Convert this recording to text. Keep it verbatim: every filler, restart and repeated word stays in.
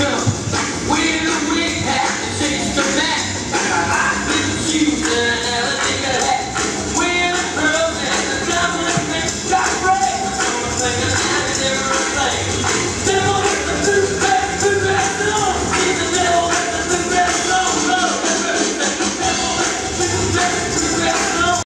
With a wig hat that shakes the mat. Little shoes and an alligator hat. With a pearl and a diamond ring. Got break. I'm gonna play an alligator thing.